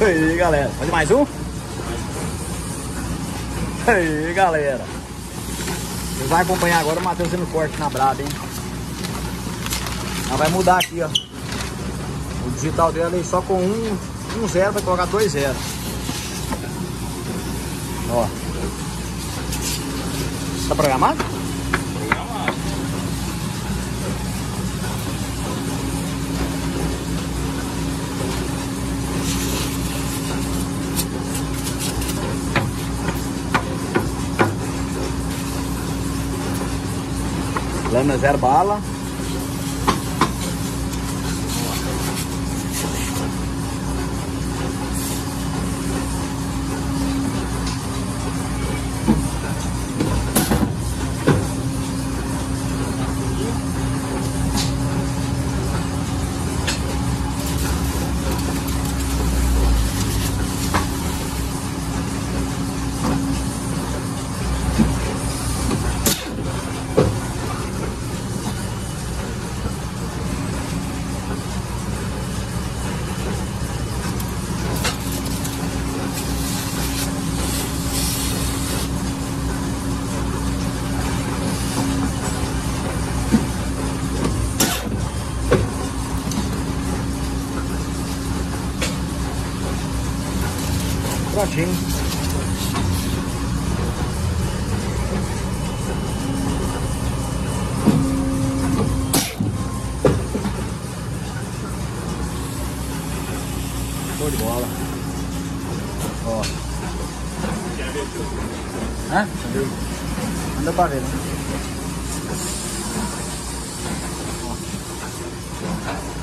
Aí, galera. Fazer mais um? Aí, galera. Você vai acompanhar agora o Matheus sendo forte na braba, hein? Ela vai mudar aqui, ó. O digital dela aí só com 1-0 vai colocar 2-0. Ó. Tá programado? Programado. Lâmina 0 bala. Prontinho. Show de bola. Ó. Hã? Não deu pra ver, né? Ó.